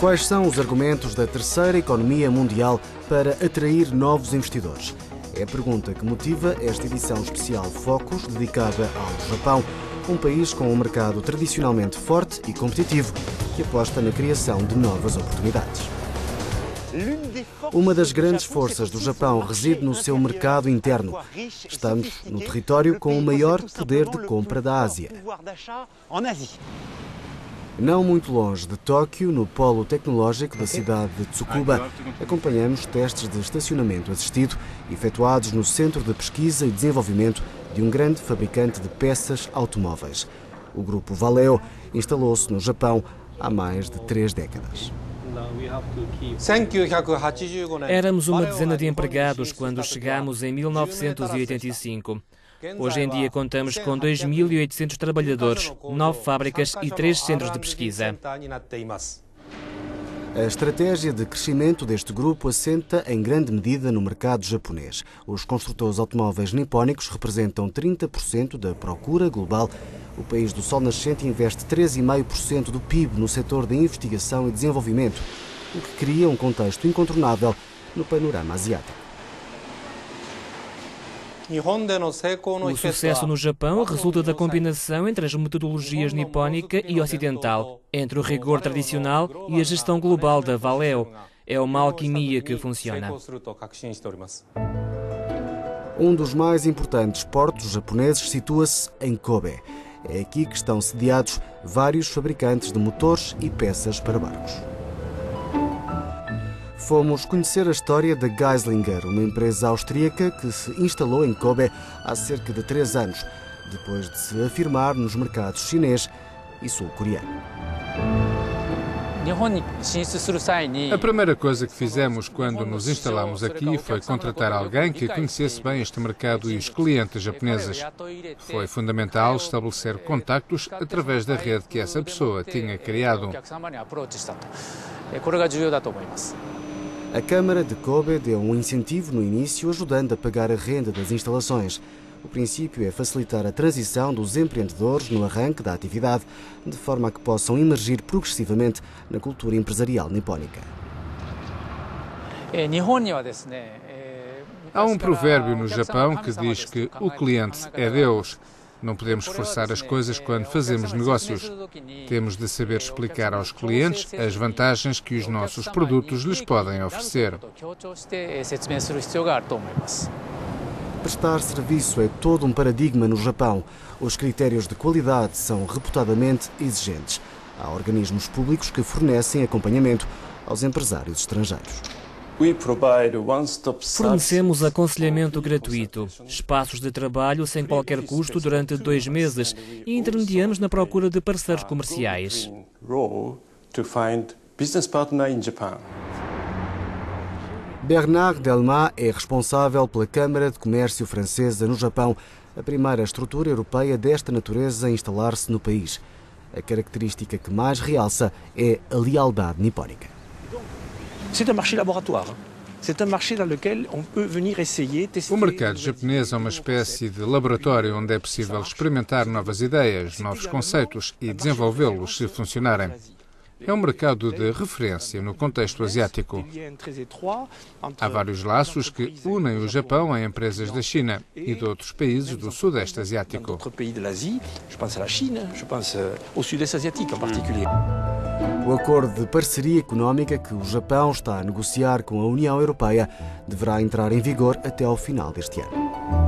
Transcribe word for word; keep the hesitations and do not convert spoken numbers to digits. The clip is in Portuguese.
Quais são os argumentos da terceira economia mundial para atrair novos investidores? É a pergunta que motiva esta edição especial Focus, dedicada ao Japão, um país com um mercado tradicionalmente forte e competitivo, que aposta na criação de novas oportunidades. Uma das grandes forças do Japão reside no seu mercado interno. Estamos no território com o maior poder de compra da Ásia. Não muito longe de Tóquio, no polo tecnológico da cidade de Tsukuba, acompanhamos testes de estacionamento assistido efetuados no Centro de Pesquisa e Desenvolvimento de um grande fabricante de peças automóveis. O grupo Valeo instalou-se no Japão há mais de três décadas. Éramos uma dezena de empregados quando chegámos em mil novecentos e oitenta e cinco. Hoje em dia contamos com dois mil e oitocentos trabalhadores, nove fábricas e três centros de pesquisa. A estratégia de crescimento deste grupo assenta em grande medida no mercado japonês. Os construtores automóveis nipónicos representam trinta por cento da procura global. O país do sol nascente investe treze vírgula cinco por cento do P I B no setor de investigação e desenvolvimento, o que cria um contexto incontornável no panorama asiático. O sucesso no Japão resulta da combinação entre as metodologias nipónica e ocidental, entre o rigor tradicional e a gestão global da Valeo. É uma alquimia que funciona. Um dos mais importantes portos japoneses situa-se em Kobe. É aqui que estão sediados vários fabricantes de motores e peças para barcos. Fomos conhecer a história da Geislinger, uma empresa austríaca que se instalou em Kobe há cerca de três anos, depois de se afirmar nos mercados chinês e sul-coreano. A primeira coisa que fizemos quando nos instalamos aqui foi contratar alguém que conhecesse bem este mercado e os clientes japoneses. Foi fundamental estabelecer contactos através da rede que essa pessoa tinha criado. A Câmara de Kobe deu um incentivo no início, ajudando a pagar a renda das instalações. O princípio é facilitar a transição dos empreendedores no arranque da atividade, de forma a que possam emergir progressivamente na cultura empresarial nipónica. Há um provérbio no Japão que diz que o cliente é Deus. Não podemos forçar as coisas quando fazemos negócios. Temos de saber explicar aos clientes as vantagens que os nossos produtos lhes podem oferecer. Prestar serviço é todo um paradigma no Japão. Os critérios de qualidade são reputadamente exigentes. Há organismos públicos que fornecem acompanhamento aos empresários estrangeiros. Fornecemos aconselhamento gratuito, espaços de trabalho sem qualquer custo durante dois meses e intermediamos na procura de parceiros comerciais. Bernard Delmas é responsável pela Câmara de Comércio Francesa no Japão, a primeira estrutura europeia desta natureza a instalar-se no país. A característica que mais realça é a lealdade nipónica. O mercado japonês é uma espécie de laboratório onde é possível experimentar novas ideias, novos conceitos e desenvolvê-los se funcionarem. É um mercado de referência no contexto asiático. Há vários laços que unem o Japão a empresas da China e de outros países do Sudeste Asiático. O acordo de parceria económica que o Japão está a negociar com a União Europeia deverá entrar em vigor até ao final deste ano.